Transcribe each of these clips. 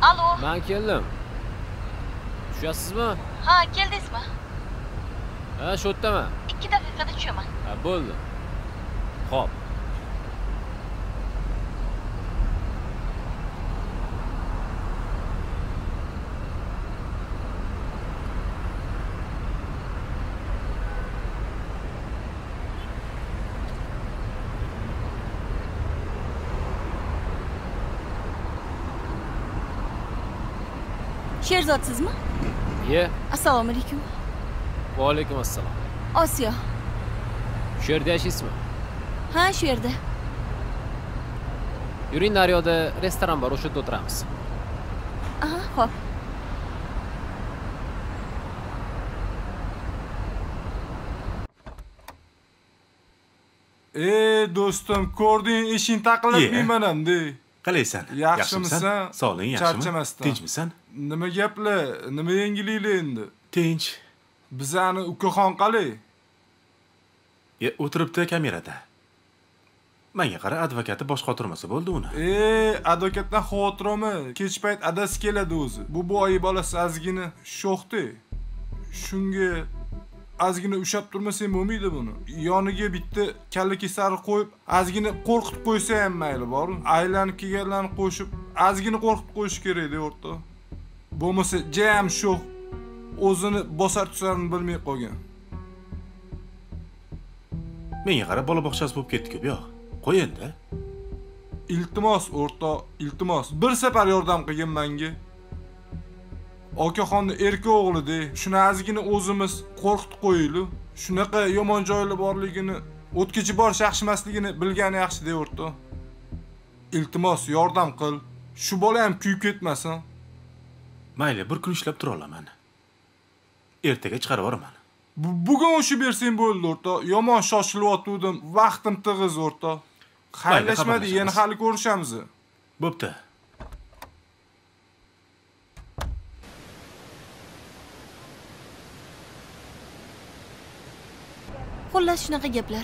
Alo. Ben keldim. Tushasizmi? Ha, keldingizmi? Ha, shu yerdaman. 2 daqiqada tushaman. Ha, bo'ldi. Xo'p. Sherzodsizmi? Ye. Assalomu alaykum. Va alaykum assalom. Osiyo. Shu yerda yashaysizmi? Ha, shu yerda. Yuring, naryoqda restoran bor, o'sha yerda o'tiramiz. Aha, xo'p. Do'stim, ko'rding, ishing taqilib yeymanam-de. Qalaysan? Yaxshimisan? Sog'ling yaxshimi? Charchamasdan. Tinchmisan? Nima gaplar? Nima yangiliklar endi? Tinch. Bizani ukaxon qalay? O'tiribdi kamerada. Menga qara, advokati boshqa o'tirmasa bo'ldi uni. Advokatdan xavotirmi? Kech payt adasi keladi o'zi. Bu boyi bolasi azgina sho'xdi. Shunga azgina ushab turmasang bo'lmaydi buni. Yoniga bitta kalla kesari qo'yib, azgina qo'rqitib qo'ysa ham mayli, bor. Aylanib kelganlarni qo'shib, azgina qo'rqitib qo'yish kerak-da, o'rta. Bo'lmasa jam sho'x o'zini bosar tusarini bilmay qolgan. Menga qara, bola bog'chasi bo'lib ketdi-ku, yo'q. Qo'y endi. Iltimos, o'rta, iltimos. Bir safar yordam qilgin menga. Okaxonni erkak o'g'li-de. Shuni azgina o'zimiz qo'rqitib qo'yaylik. Shunaqa yomon joylar borligini, o'tkichi borish yaxshi emasligini bilgani yaxshi-de, o'rta. Iltimos, yordam qil. Shu bola ham kuyib ketmasin. Mayli, bir kun ishlab tura olaman. Ertaga chiqarib yuboraman. Bugun o'sha bersang bo'ldi, o'rta. Yomon shoshilyotgandim. Vaqtim tig'iz, o'rta. Xayrlashmadi, yana hali ko'rishamiz. Bo'pti. Xullas shunaqa gaplar.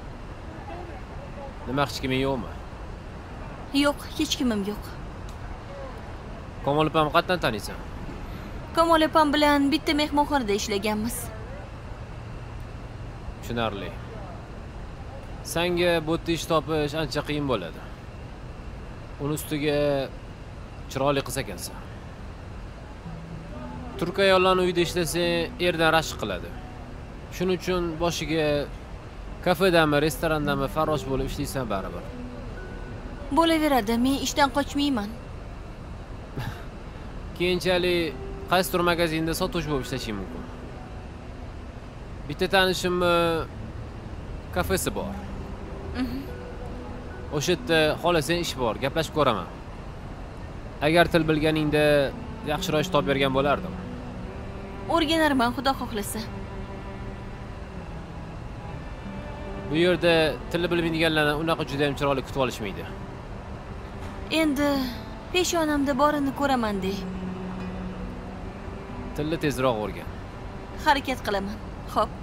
Nima hech kiming yo'qmi? Yo'q, hech kimim yo'q. Komol opam qatdan taniysan? Komol opam bilan bitta mehmonxonada ishlaganmiz. Tushunarli. Senga bu yerda ish topish ancha qiyin bo'ladi. Uni ustiga chiroyli qiz ekansan. Turk ayollarning uyida ishlasang, erdan rashk qiladi. Shuning uchun boshiga kafedami, restorandami farrosh bo'lib ishlaysan baribir. Bo'laveradi, men ishdan qochmayman. Keyinchalik qaysidir magazinda sotuvchi bo'lib ishlashing mumkin. Bitta tanishimni kafesi bor. O'sha yerda xohlasang ish bor, gaplashib ko'raman. Agar til bilganingda yaxshiroq ish topib bergan bo'lardim. O'rganarman, xudo xohlasa. Bu yerda tilni bilmaydiganlarni unaqa juda ham chiroyli kutib olishmaydi. Endi peshonamda borini ko'raman-de. Tilni tezroq o'rgan. Harakat qilaman. Xo'p.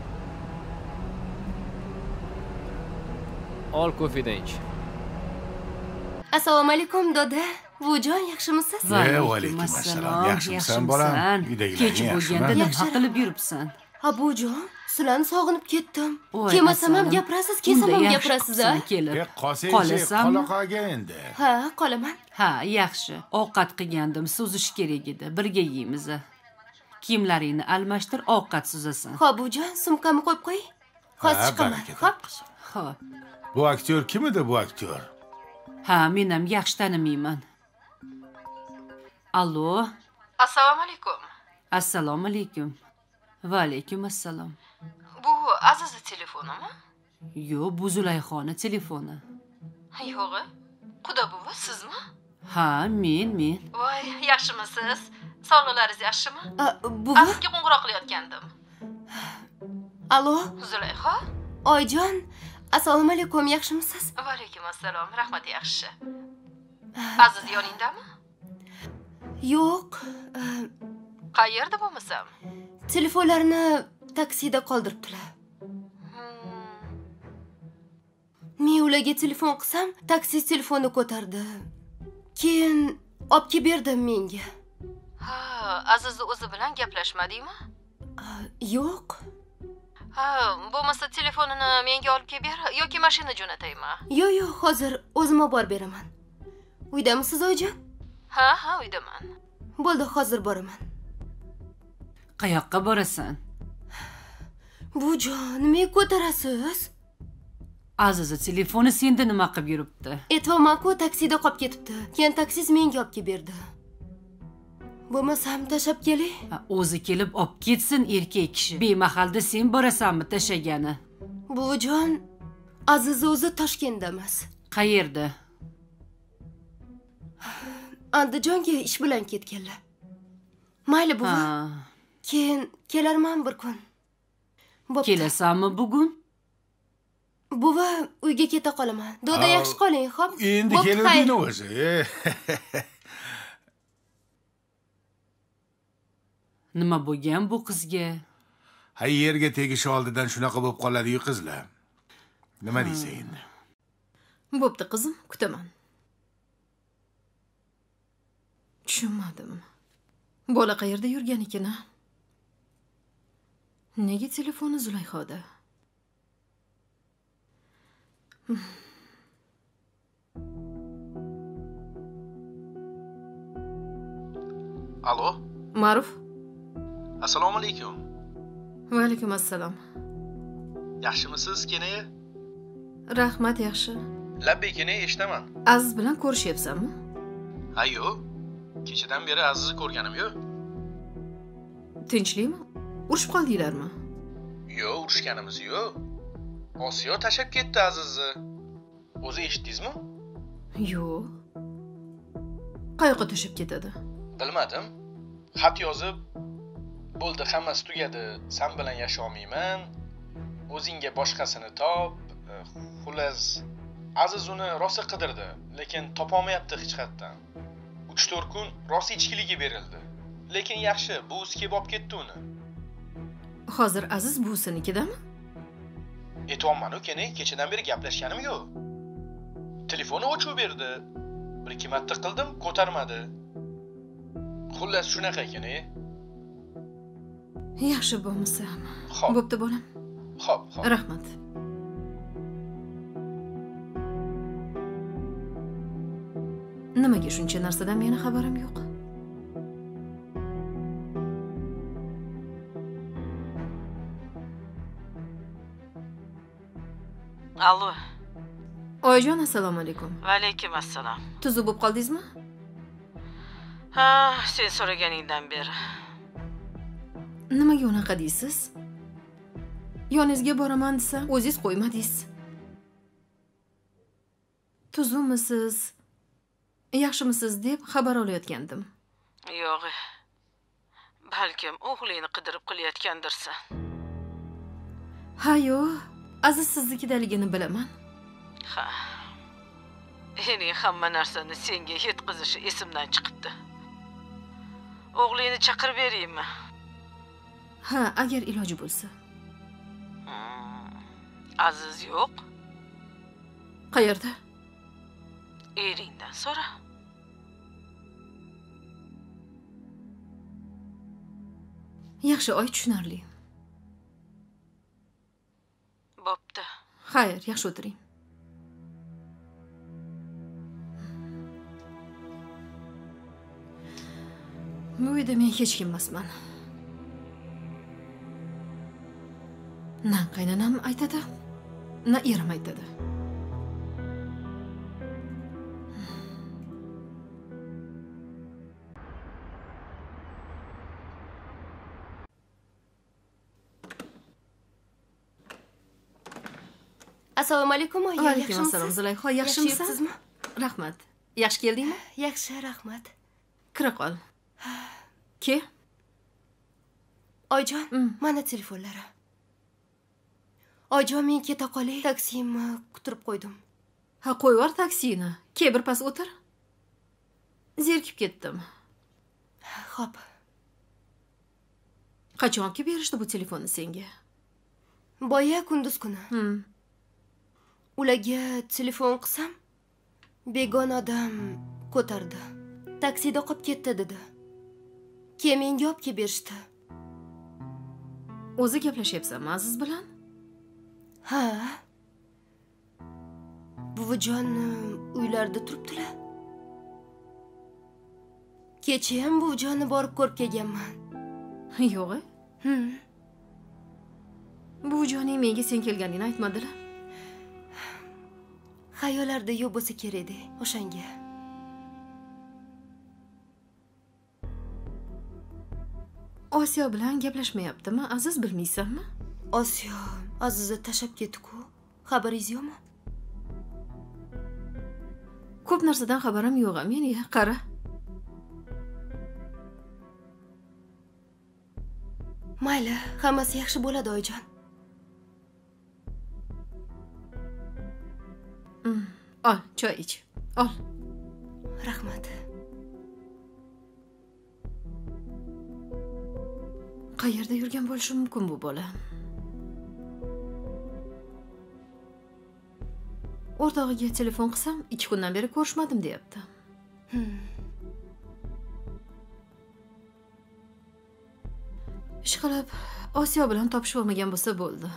Ol ko'fidan ich. Assalomu alaykum doda. Bujon, yaxshimisiz? Va alaykum assalom. Yaxshimisan bolam? Kech bo'lganda nima qilib yuribsan? Ha, bujon, sizlarni sog'inib ketdim. Kelmasam ham gapirasiz, kelsam ham gapirasiz, a? Qolasanmi? Qola endi. Ha, qolaman. Ha, yaxshi. Ovqat qilgandim, suzish kerak edi. Birga yeymiz. Kiyimlaringni almashtir, ovqat suzasan. Ha, bujon, sumkamni qo'yib qo'y. Hozir chiqaman. Xo'p. Xo'p. Bu aktyor kim edi, bu aktyor? Ha, men ham yaxshi tanimayman. Allo. Assalomu alaykum. Assalomu alaykum. Va alaykum assalom. Bu Aziza telefonimi? Yo'q, bu Zulayxoni telefoni. Yo'q. Xudo buvi, sizmi? Ha, men. Voy, yaxshimisiz? Sog'liqlaringiz yaxshimi? Buvi? Sizga qo'ng'iroq qilayotgandim. Allo. Zulayxo? Oyjon, assalomu alaykum, yaxshimisiz? Va alaykum assalom, rahmat, yaxshi. Aziz yoningdami? Yo'q. Qayerda bo'lmasam? Telefonlarini taksida qoldiribdilar. Men ularga telefon qilsam, taksi telefonni ko'tardi. Keyin olib kelib berdi menga. Ha, Azizni o'zi bilan gaplashmadingmi? Yo'q. Ha, bo'lmasa telefonini menga olib kelib ber yoki mashina jo'nataymi? Yo'q, hozir o'zim olib borib beraman. Uydamisiz oyijon? Ha, uydaman. Bo'ldi, hozir boraman. Qayoqqa borasan? Bujon, nimaga ko'tarasiz? Aziza telefoni senda nima qilib yuribdi? Aytmoqman-ku, taksida qolib ketibdi. Keyin taksiz menga olib kelib berdi. Bo'lmasam tashab kelay. O'zi kelib olib ketsin erkak kishi. Bemahalda sen borasanmi tashagani? Buvijon, Aziz o'zi Toshkentda emas. Qayerda? Andijonga ish bilan ketganlar. Mayli buvi. Keyin kelarman bir kun. Kelasanmi bugun? Buvi, uyga keta qolaman. Doda yaxshi qoling, xo'p? Endi keldingmi o'zi? Nima bo'lgan bu qizga? Yerga tegishi oldidan shunaqa bo'lib qoladi-yu qizlar. Nima deysan endi? Bo'pti qizim, kutaman. Tushunmadim. Bola qayerda yurgan ekan? Nega telefoni Zulayxoda? Alo? Ma'ruf. Assalomu alaykum. Va alaykum assalom. Yaxshimisiz, kenaya? Rahmat, yaxshi. Labbay kenaya, eshitaman. Aziz bilan ko'rishyapsanmi? Ha, yo'q. Kechadan beri Azizni ko'rganim yo'q. Tinchlikmi? Urushib qoldinglarmi? Yo'q, urushganimiz yo'q. Osiyo tashab ketdi Azizni. O'zi eshitdingizmi? Yo'q. Qayoqqa tashab ketadi? Bilmadim. Xat yozib, bo'ldi, hammasi tugadi. Sen bilan yasha olmayman. O'zingga boshqasini top. Xullas, Aziz uni rosa qidirdi, lekin topolmayapti hech qayerdan. 3-4 kun rosa ichkiliga berildi. Lekin yaxshi, buvisi kelib olib ketdi uni. Hozir Aziz buvisinikidami? Aytolman ukani, kechadan beri gaplashganim yo'q. Telefonni o'chib berdi. 1-2 marta qildim, ko'tarmadi. Xullas shunaqa ekan. Yaxshi bo'lmasa. Xo'p. Bo'pti bolam. Xo'p. Rahmat. Nimaga shuncha narsadan meni xabarim yo'q? Allo. Oyijon, assalomu alaykum. Va alaykum assalom. Tuzuk bo'lib qoldingizmi? Ha, sen so'raganingdan beri. Nimaga unaqa deysiz? Yoningizga boraman desam, o'zingiz qo'ymadingiz. Tuzukmisiz? Yaxshimisiz deb xabar olayotgandim. Yo'q. Balkim o'g'lingni qidirib qilayotgandirsan. Ha, yo'q. Aziz siznikidaligini bilaman. Ha. Ening hamma narsani senga yetkazishi esimdan chiqibdi. O'g'lingni chaqirib beraymi? Ha, agar iloji bo'lsa. Aziz yo'q. Qayerda? Eringdan so'ra. Yaxshi, oy, tushunarli. Bo'pti. Xayr, yaxshi o'tiring. Bu uyda men hech kim emasman. Na qaynonam aytadi, na erim aytadi. Assalomu alaykum, oyi. Va alaykum assalom, Zulayxo. Yaxshimisizmi? Rahmat. Yaxshi keldingmi? Yaxshi, rahmat. Kira qol. Ke? Oyjon, mana telefonlari. Oyjon, men keta qolay. Taksimni kutirib qo'ydim. Ha, qo'yver taksini. Ke, birpas o'tir. Zerikib ketdim. Xo'p. Qachon olib berishdi bu telefonni senga? Boya kunduz kuni. Ularga telefon qilsam, begona odam ko'tardi. taksida qolib ketdi dedi. Keyin menga olib kelib berishdi. O'zi gaplashyapsanmi Aziz bilan? Ha. Buvijon uylarida turibdilar. Kecha ham buvijonni borib ko'rib kelganman. Yo'q. Buvijoning menga sen kelganingni aytmadilar. Xayollarda yo'q bo'lsa kerak-da, o'shanga. Osiyo bilan gaplashmayaptimi? Aziz bilmaysanmi? Osiyo Azizni tashlab ketdi-ku. Xabaringiz yo'qmi? Ko'p narsadan xabarim yo'q, meni qara. Mayli, hammasi yaxshi bo'ladi, oyijon. Ol, choy ich. Ol. Rahmat. Qayerda yurgan bo'lishi mumkin bu bola? O'rtog'iga telefon qilsam, 2 kundan beri ko'rishmadim deyapti. Ishqilib, Osiyo bilan topishib olmagan bo'lsa bo'ldi.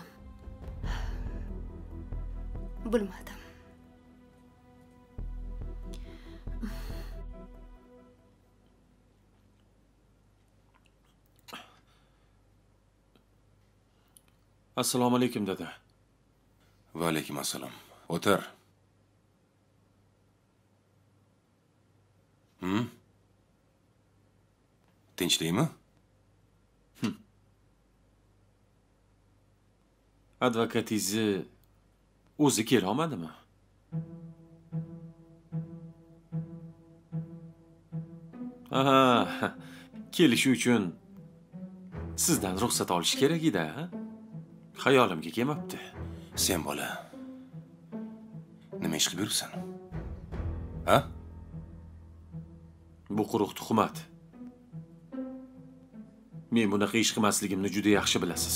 Bilmadim. Assalomu alaykum dada. Va alaykum assalom. O'tir. Tinchlikmi? Advokatingizni o'zi kela olmadimi? Aha, kelishi uchun sizdan ruxsat olish kerak edi, ha? Xayolimga kelmabdi. Sen bola. Nima ish qilib yuribsan? Ha? Bu quruq tuhmat. Men bunaqa ish qilmasligimni juda yaxshi bilasiz.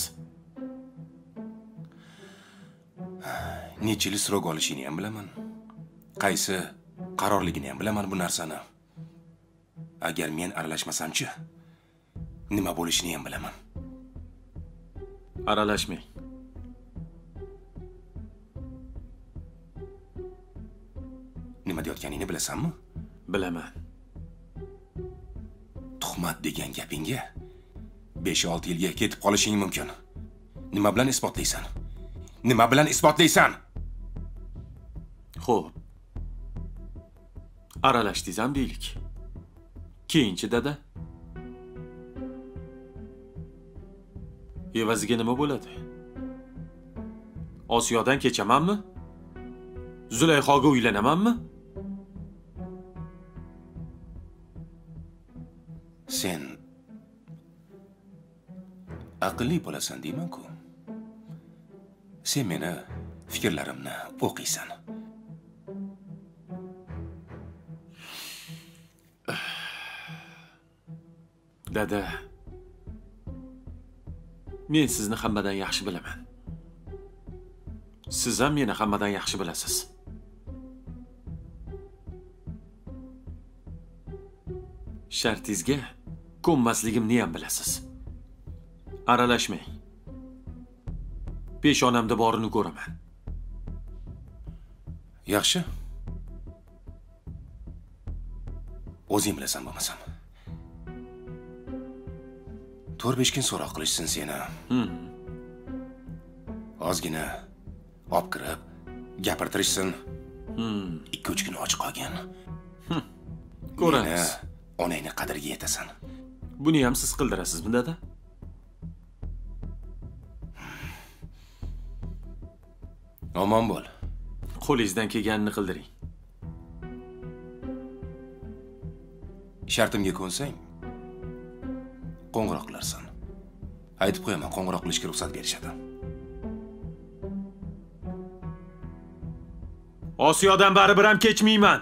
Necha yil srok olishini ham bilaman. Qaysi qarorligini ham bilaman bu narsani. Agar men aralashmasam-chi, nima bo'lishini ham bilaman. Aralashmang. Nima deyotganingni bilasanmi? Bilaman. Tuhmat degan gapingga 5-6 yilga ketib qolishing mumkin. Nima bilan isbotlaysan? Nima bilan isbotlaysan? Xo'p. Aralashdingiz ham deylik. Keyinchi dada? Evaziga nima bo'ladi? Osiyodan kechamanmi? Zulayxoga uylanamanmi? Sen aqlli bo'lasan deyman-ku. Sen meni fikrlarimni o'qiysan. Dada, men sizni hammadan yaxshi bilaman. Siz ham meni hammadan yaxshi bilasiz. Shartingizga ko'nmasligimni ham bilasiz. Aralashmang. Peshonamda borini ko'raman. Yaxshi. O'zing bilasan bo'lmasam. 4-5 kun so'roq qilishsin seni. Ozgina olib kirib, gapirtirishsin. 2-3 kun och qolgan. Ko'ramiz. Onangni qadriga yetasan. Buni ham siz qildirasizmi, dada? Omon bo'l. Qo'lingizdan kelganini qildiring. Shartimga ko'nsang, qo'ng'iroq qilarsan. Aytib qo'yaman, qo'ng'iroq qilishga ruxsat berishadi. Osiyodan baribir ham kechmayman.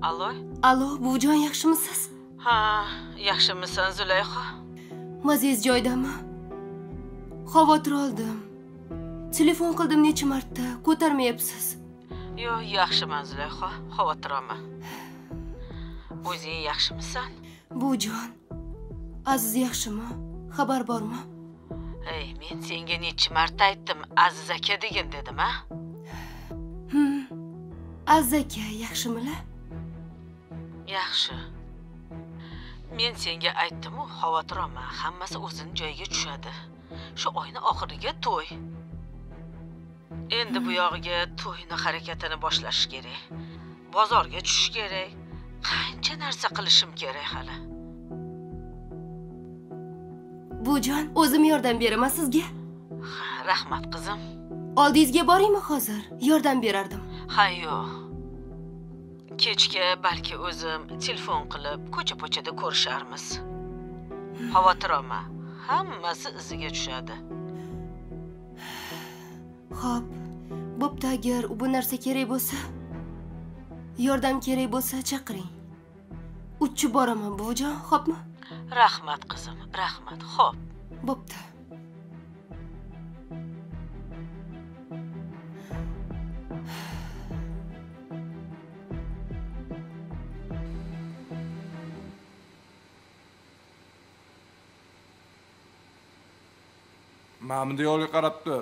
Alo? Alo, buvijon yaxshimisiz? Ha, yaxshimisan Zulayho? Maziz joydami? Xavotir oldim. Telefon qildim necha marta, ko'tarmayapsiz. Yo'q, yaxshiman Zulayho, xavotir olma. O'zing yaxshimisan? Buvijon, Aziz yaxshimi? Xabar bormi? Men senga necha marta aytdim, Aziz aka degin dedim, ha? Aziz aka yaxshimilar? Yaxshi. Men senga aytdim-ku, xavotir olma, hammasi o'zini joyiga tushadi. Shu oyning oxiriga to'y. Endi bu yog'iga to'yni harakatini boshlash kerak. Bozorga tushish kerak. Qancha narsa qilishim kerak hali. Buvijon, o'zim yordam beraman sizga. Rahmat qizim. Oldingizga boraymi hozir? Yordam berardim. Ha, yo'q. Kechga balki o'zim telefon qilib ko'cha-pochada ko'risharmiz. Xavotir olma, hammasi iziga tushadi. Xo'p, bo'pti, agar bu narsa kerak bo'lsa, yordam kerak bo'lsa chaqiring. Uchib boraman buvijon, xo'pmi? Rahmat qizim, rahmat. Xo'p. Bo'pti. Mana yo'lga qarab tur.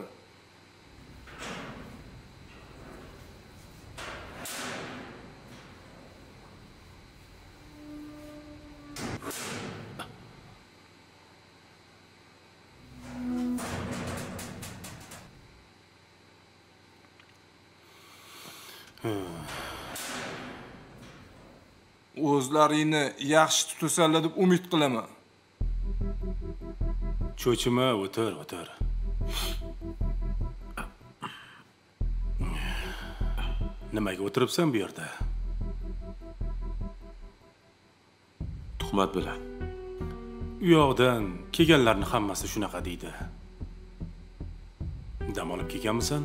O'zlaringni yaxshi tutasanlar deb umid qilaman. Cho'chima, o'tir. Nimaga o'tiribsan bu yerda? Tuhmat bilan. U yoqdan kelganlarning hammasi shunaqa deydi. Dam olib kelganmisan?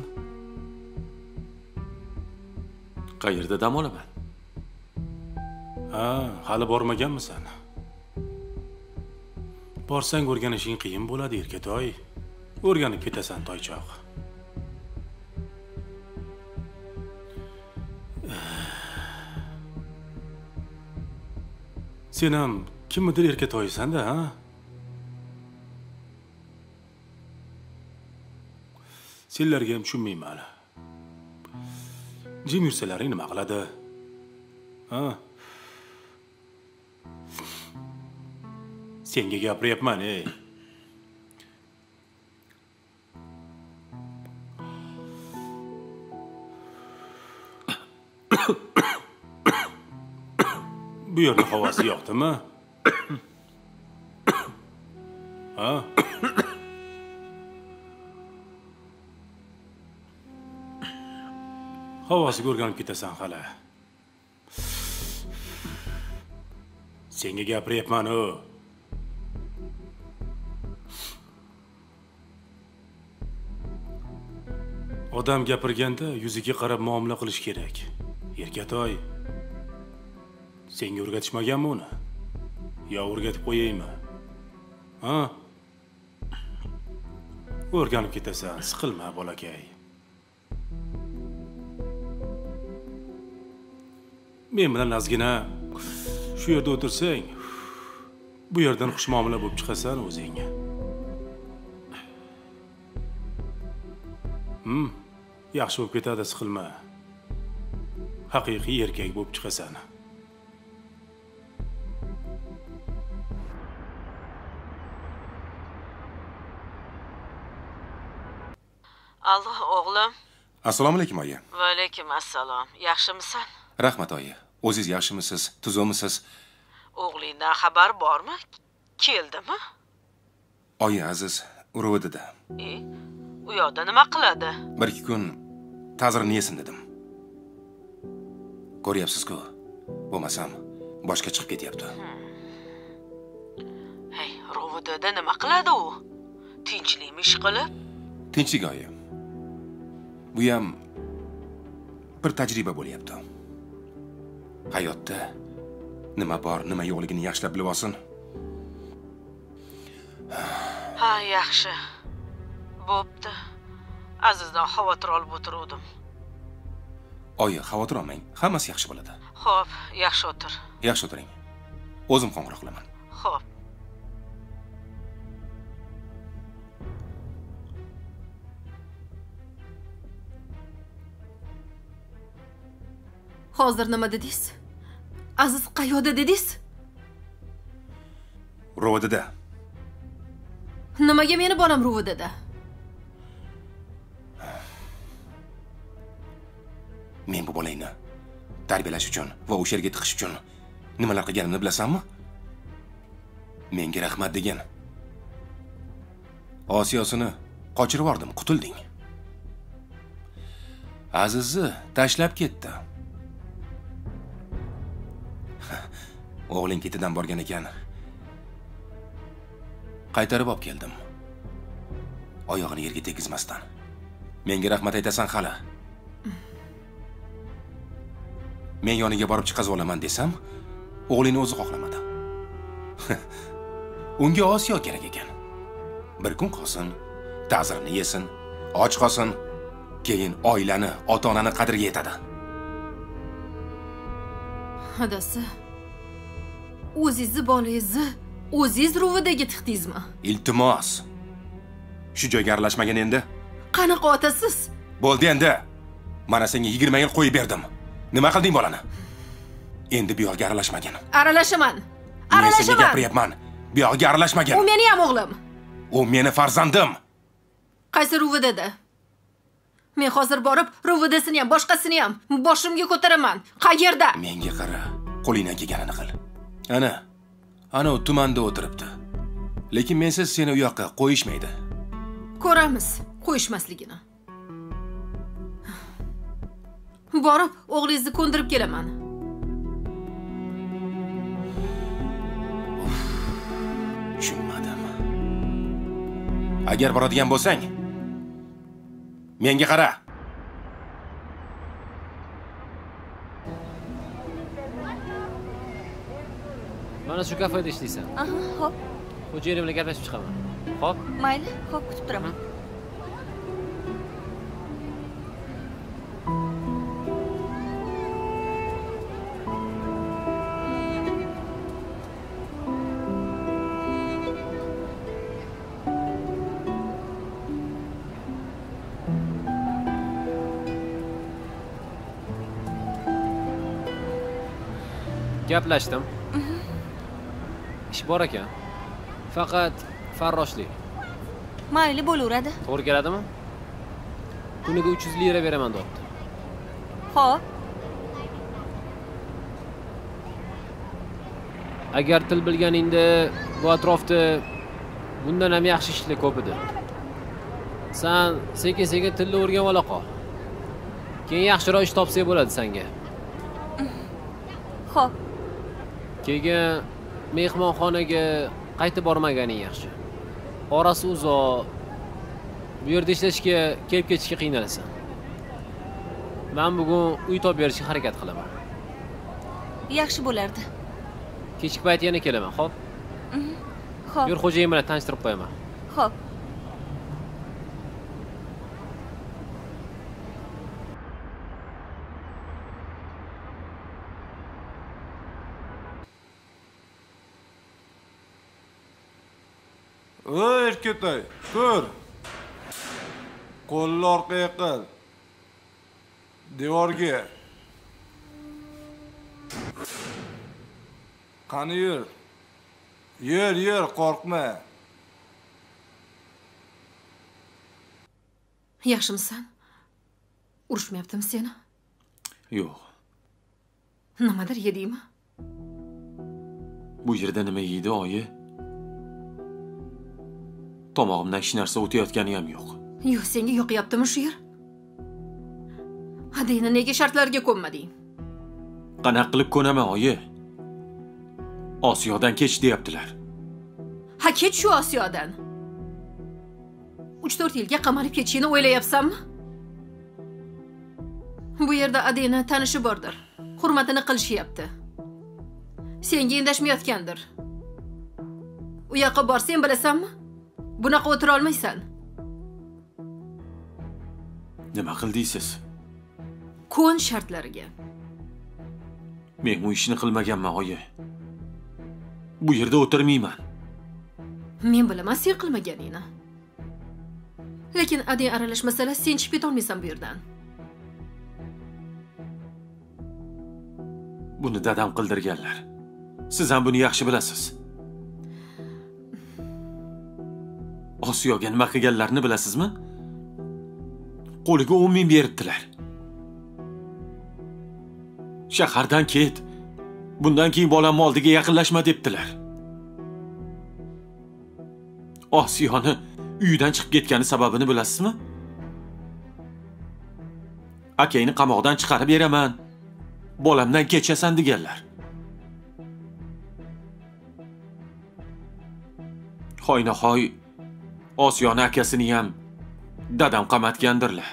Qayerda dam olaman? Ha, hali bormaganmisan? Borsang o'rganishing qiyin bo'ladi, Erkatoy. O'rganib ketasan, toychoq. Sen ham kimnidir Erkatoysan-da, ha? Senlarga ham tushunmayman. Jim yursalaring nima qiladi? Ha? Senga gapiryapman, ey. Bu yerning havosi yoqdimi? Ha? Havosiga o'rganib ketasan hali. Senga gapiryapman-ku. Odam gapirganda yuziga qarab muomala qilish kerak. Erkatoy, senga o'rgatishmaganmi uni? Yo o'rgatib qo'yaymi? Ha? O'rganib ketasan, siqilma bolakay. Men bilan ozgina shu yerda o'tirsang, bu yerdan xushmuomala bo'lib chiqasan o'zing. Yaxshi bo'lib ketadi, siqilma. Haqiqiy erkak bo'lib chiqasan. Alloh, o'g'lim. Assalomu alaykum, oyi. Va alaykum assalom. Yaxshimisan? Rahmat, oyi. O'zingiz yaxshimisiz? Tuzukmisiz? O'g'lingdan xabar bormi? Keldimi? Oyi Aziz Urovdida. U yoqda nima qiladi? 1-2 kun ta'zirini yesin dedim. Ko'ryapsiz-ku. Bo'lmasam boshqa chiqib ketyapti. Hey, Urovdida nima qiladi u? Tinchlikmi ish qilib? Tinchlik, oyi. Bu ham bir tajriba bo'lyapti. hayotda nima bor, nima yo'qligini yaxshilab bilib olsin. Ha, yaxshi. Bo'pti. Azizdan xavotir olib o'tirdim. Oyi, xavotir olmang. Hammasi yaxshi bo'ladi. Xo'p, yaxshi o'tir. Yaxshi o'tiring. O'zim qo'ng'iroq qilaman. Xo'p. Hozir nima dedingiz? Aziz qayoqda dedingiz? Rovodida. Nimaga meni bolam rovodida? Men bu bolangni tarbiyalash uchun va o'sha yerga tiqish uchun nimalar qilganimni bilasanmi? Menga rahmat degan. Osiyosini qochirib yubordim, qutulding. Azizni tashlab ketdi. O'g'ling ketidan borgan ekan. Qaytarib olib keldim. Oyog'ini yerga tegizmasdan. Menga rahmat aytasan xali. Men yoniga borib chiqazib olaman desam, o'g'lini o'zi xohlamadi. Unga Osiyo kerak ekan. Bir kun qolsin, ta'zirini yesin, och qolsin, keyin oilani, ota-onani qadriga yetadi. Adasi, o'zingizni bolangizni o'zingiz rovidaga tiqdingizmi? Iltimos. Shu joyga aralashmagan endi. Qanaqa otasiz? Bo'ldi endi. Mana senga 20 yil qo'yib berdim. Nima qilding bolani? Endi bu yo'lga aralashmagin. Aralashaman. Men senga gapiryapman. Bu yo'lga aralashmagin. U meni ham o'g'lim. U meni farzandim. Qaysi rovidada? Men hozir borib, rovidasini ham, boshqasini ham boshimga ko'taraman. Qayerda? Menga qara. Qo'lingdan kelganini qil. Ana u tumanda o'tiribdi. Lekin mensiz seni u yoqqa qo'yishmaydi. Ko'ramiz, qo'yishmasligini. Borib, o'g'lingizni ko'ndirib kelaman. Tushunmadim. Agar boradigan bo'lsang, menga qara. Mana shu kafeda ishlaysan. Aha, xo'p. Xo'jayinim bilan gaplashib chiqaman. Xo'p. Mayli, xo'p, kutib turaman. Gaplashdim. Ish bor ekan. Faqat farroshlik. Mayli, bo'laveradi. To'g'ri keladimi? Kuniga 300 lira beraman debdi. Xo'p. Agar til bilganingda bu atrofda bundan ham yaxshi ishlar ko'p edi. Sen sekin-sekin tilni o'rganib ola qol. Keyin yaxshiroq ish topsak bo'ladi senga. Xo'p. Keyin mehmonxonaga qaytib bormaganing yaxshi. Orasi uzoq. Bu yerda ishlashga kelib ketishga qiynalasan. Men bugun uy topib berishga harakat qilaman. Yaxshi bo'lardi. Kechki payt yana kelaman, xo'p? Xo'p. Yur, xo'jayim bilan tanishtirib qo'yaman. Xo'p. Ey erkatay, tur. Qo'lni orqaga qil. Devorga. Qani yur. Yur, qo'rqma. Yaxshimisan? Urushmayaptimi seni? Yo'q. Nimadir yedingmi? Bu yerda nima yeydi, oyi? Tomog'imdan hech narsa o'tayotgani ham yo'q. Yo'q, senga yoqyaptimi shu yer? Hadina nega shartlarga ko'nmading? Qanaqa qilib ko'naman, oyi? Osiyodan kech deyaptilar. Ha, kech shu Osiyodan. 3-4 yilga qamalib ketishini o'ylayapsanmi? Bu yerda Adina tanishi bordir. hurmatini qilishyapti. Senga endashmayotgandir. U yoqqa borsang bilasanmi? Bunaqa o'tira olmaysan. Nima qildingiz? Ko'n shartlariga. Men u ishni qilmaganman, oyi. Bu yerda o'tirmayman. Men bilaman sen qilmaganingni. Lekin adang aralashmasalar sen chiqib ketolmaysan bu yerdan. Buni dadam qildirganlar. Siz ham buni yaxshi bilasiz. Osiyoga nima qilganlarini bilasizmi? Qo'liga 10 ming beribdilar. Shahardan ket. Bundan keyin bolamni oldiga yaqinlashma debdilar. Osiyoni uyidan chiqib ketgani sababini bilasizmi? Akangni qamoqdan chiqarib beraman. Bolamdan kechasan deganlar. Hoynahoy Osiyoni akasini ham dadam qamatgandirlar.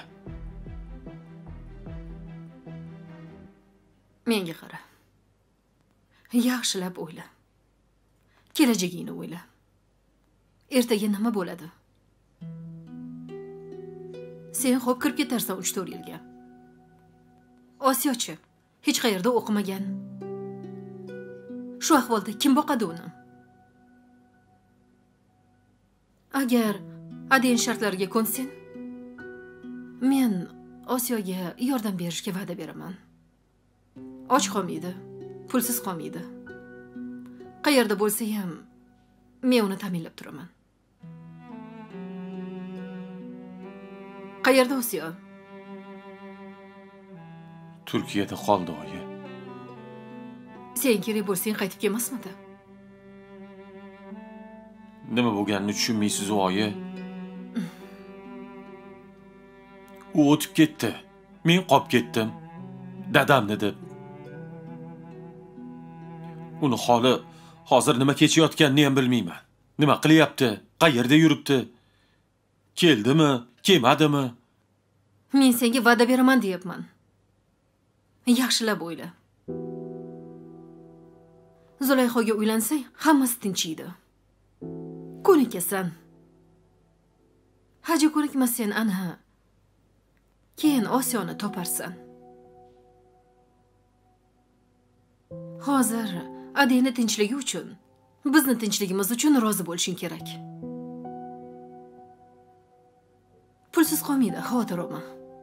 Menga qara. Yaxshilab o'yla. Kelajagingni o'yla. Ertaga nima bo'ladi? Sen xo'p kirib ketarsan 3-4 yilga. Osiyochi hech qayerda o'qimagan. Shu ahvolda kim boqadi uni? Agar adang shartlariga ko'nsang, men Osiyoga yordam berishga va'da beraman. Och qolmaydi, pulsiz qolmaydi. Qayerda bo'lsa ham men uni ta'minlab turaman. Qayerda Osiyo? Turkiyada qoldi, oyi. Sen kerak bo'lsang qaytib kelmasmidi? Nima bo'lganini tushunmaysiz, oyi. U o'tib ketdi. Men qolib ketdim. Dadamni deb. Uni holi hozir nima kechayotganini ham bilmayman. Nima qilyapti? Qayerda yuribdi? Keldimi? Kelmadimi? Men senga va'da beraman deyapman. Yaxshilab o'yla. Zulayxoga uylansang, hammasi tinchiydi. Ko'nikasan. Haji ko'nikmasan ana. Keyin Osiyoni toparsan. Hozir adangni tinchligi uchun, bizni tinchligimiz uchun rozi bo'lishing kerak. Pulsiz qolmaydi, xavotir olma.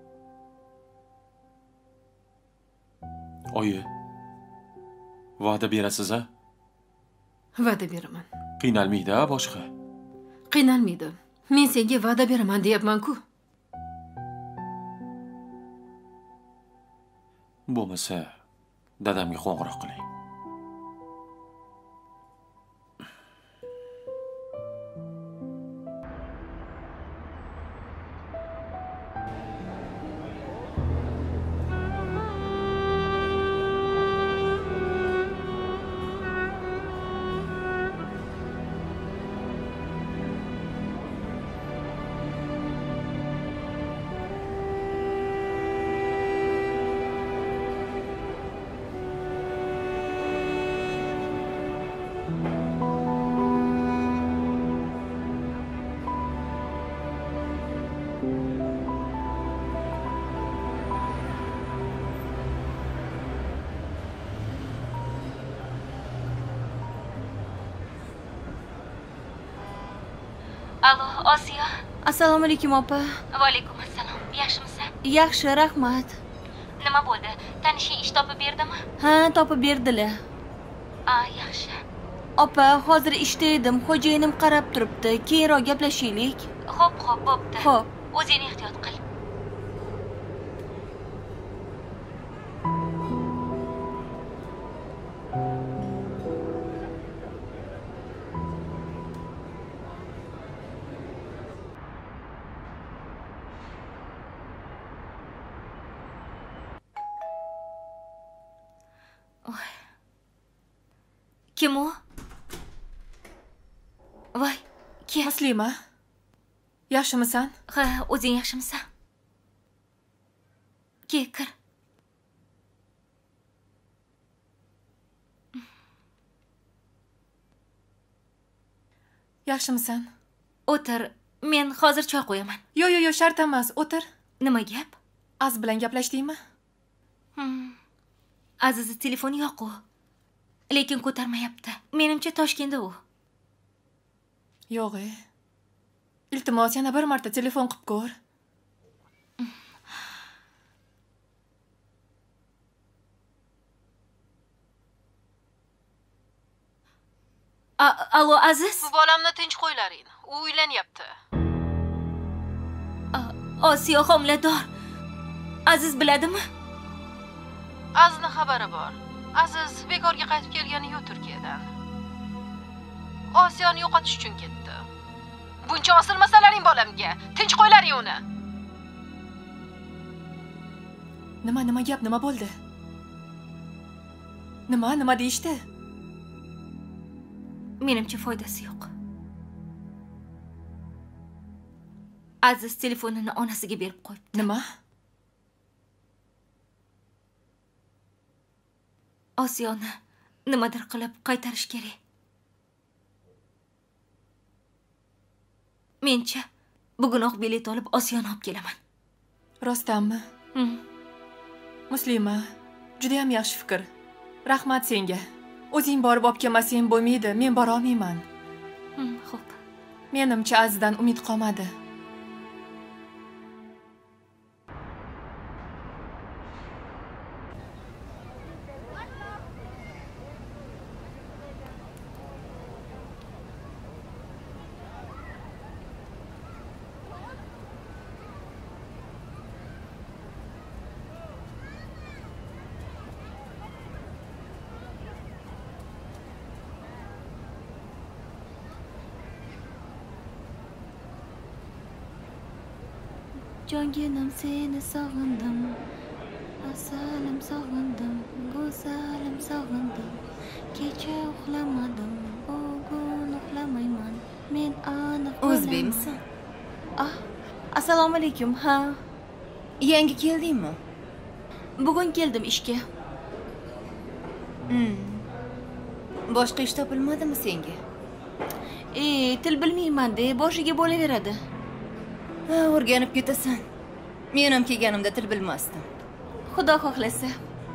Oyi, va'da berasiz-a? Va'da beraman. Qiynalmaydi-a boshqa? Qiynalmaydi. Men senga va'da beraman deyapman-ku. Bo'lmasa, dadamga qo'ng'iroq qiling. Alo, Osiyo. Assalomu alaykum opa. Va alaykum assalom. Yaxshimisan? Yaxshi, rahmat. Nima bo'ldi? Tanishing ish topib berdimi? Ha, topib berdilar. Yaxshi. Opa, hozir ishda edim. Xo'jayinim qarab turibdi. Keyinroq gaplashaylik. Xo'p, bo'pti. Xo'p. O'zingni ehtiyot qil. Kim u? Voy, kim? Muslima. Yaxshimisan? Ha, o'zing yaxshimisan? Kir. Yaxshimisan? O'tir. Men hozir choy qo'yaman. Yo, shart emas. O'tir. Nima gap? Aziz bilan gaplashdingmi? Azizni telefoni yo'q-ku. Lekin ko'tarmayapti. Menimcha Toshkentda u. Yo'q. Iltimos, yana bir marta telefon qilib ko'r. Alo, Aziz? Bu bolamni tinch qo'ylaring. U uylanyapti. Osiyo homilador. Aziz biladimi? Azizning xabari bor. Aziz bekorga qaytib kelgani yo'q Turkiyadan. Osiyoni yo'qotish uchun ketdi. Buncha osilmasalaring bolamga. Tinch qo'ylaring uni. Nima gap, nima bo'ldi? Nima deyishdi? Menimcha foydasi yo'q. Aziz telefonini onasiga berib qo'yibdi. Nima? Osiyoni nimadir qilib qaytarish kerak. Mencha bugunoq bilet olib Osiyoni olib kelaman. Rostdanmi? Muslima, juda ham yaxshi fikr. Rahmat senga. O'zing borib olib kelmasang bo'lmaydi, men bora olmayman. Xo'p. Menimcha Azizdan umid qolmadi. Jonginam seni sog'indim, asalim sog'indim, go'zalim sog'indim. Kecha uxlamadim, bugun uxlamayman. Men aniq O'zbekmisan? Assalomu alaykum. Ha. Yangi keldingmi? Bugun keldim ishga. Boshqa ish topilmadimi senga? Til bilmayman-da, boshiga bo'laveradi. O'rganib ketasan. Men ham kelganimda til bilmasdim. Xudo xohlasa.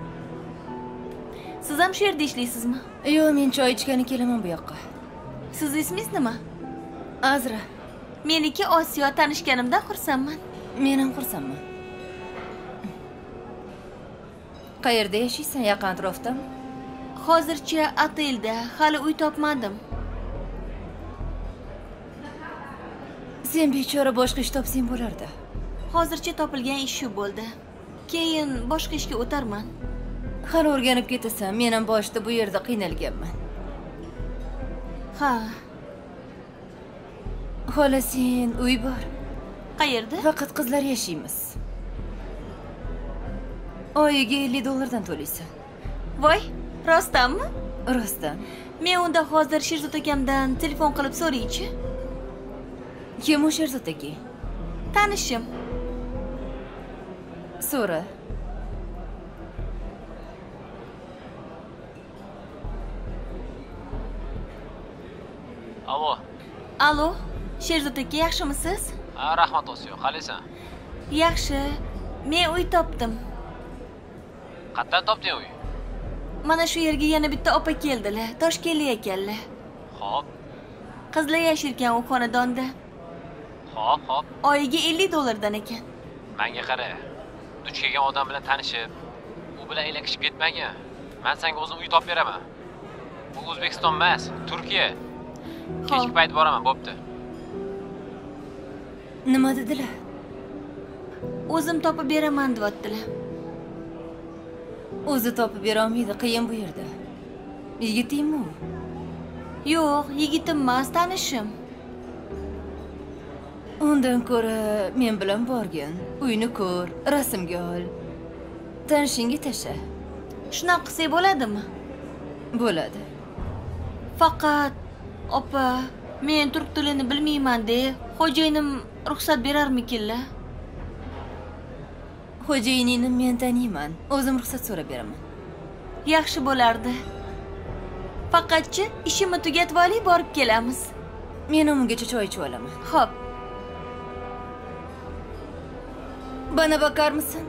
Siz ham shu yerda ishlaysizmi? Yo'q, men choy ichgani kelaman bu yoqqa. Siz ismingiz nima? Azra. Meniki Osiyo, tanishganimdan xursandman. Men ham xursandman. Qayerda yashaysan? Yaqin atrofdami? Hozircha otelda, hali uy topmadim. Sen bechora boshqa ish topsang bo'lardi. Hozircha topilgan ish shu bo'ldi. Keyin boshqa ishga o'tarman. Hali o'rganib ketasan. Men ham boshida bu yerda qiynalganman. Ha. Xohlasin, uy bor. Qayerda? Faqat qizlar yashaymiz. Oyiga $50 to'laysan. Voy, rostdanmi? Rostdan. Men unda hozir Sherzod akamdan telefon qilib so'raychi. Kim u Sherzod aka? Tanishim. So'ra. Alo, Sherzod aka, yaxshimisiz? Rahmat Osiyo, qalaysan? Yaxshi. Men uy topdim. Qayerdan topding uy? Mana shu yerga yana bitta opa keldilar. Toshkentlik ekanlar. Xo'p. Qizlar yashirkan u xonadonda. Xo'p. Oyiga $50 ekan. Menga qara. Duch kelgan odam bilan tanishib, u bilan elakishib ketmagan. Men senga o'zim uy topib beraman. Bu O'zbekiston emas, Turkiya. Kechki payt boraman, bo'pti. Nima dedilar? O'zim topib beraman deyaptilar. O'zi topib bera olmaydi, qiyin bu yerda. Yigitingmi u? Yo'q, yigitim emas, tanishim. Undan ko'ra men bilan borgin. Uyni ko'r, rasmga ol. Tanishingga tasha. Shunaqa qilsak bo'ladimi? Bo'ladi. Faqat opa, men turk tilini bilmayman-da. Xo'jayinim ruxsat berarmikinlar? Xo'jayiningni men taniyman. O'zim ruxsat so'rab beraman. Yaxshi bo'lardi. Faqatchi ishimni tugatib olib borib kelamiz. Men ungacha choy ichib olaman. Xo'p. Bana bakar mısın?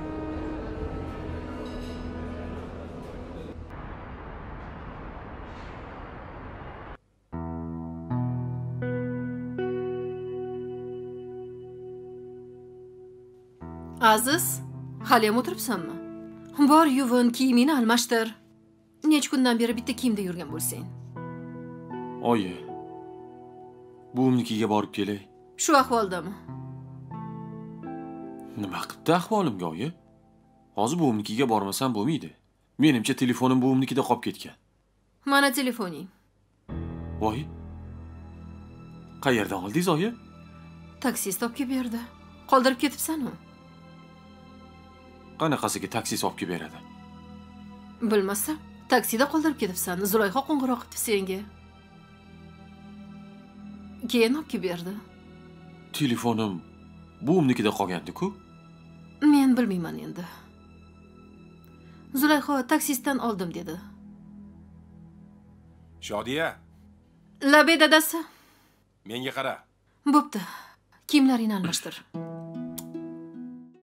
Aziz, haliyam o'tiribsanmi? Bor, yuvin, kiyimingni almashtir. Necha kundan beri bitta kiyimda yurgan bo'lsang. Oyi, buvimnikiga borib kelay. Shu ahvoldami? Nima qilibdi ahvolimga, oyi? Hozir buvimnikiga bormasam bo'lmaydi. Menimcha telefonim buvimnikida qolib ketgan. Mana telefoning. Voy. Qayerdan oldingiz, oyi? Taksist olib kelib berdi. Qoldirib ketibsan-ku. Qanaqasiga taksist olib kelib beradi? Bilmasam, taksida qoldirib ketibsan. Zulayho qo'ng'iroq qildi senga. Keyin olib kelib berdi. Telefonim buvimnikida qolgandi-ku. Men bilmayman endi. Zulayho taksistdan oldim dedi. Shodiya, Labey dadasi. menga qara. Bo'pti. Kiyimlaringni almashtir.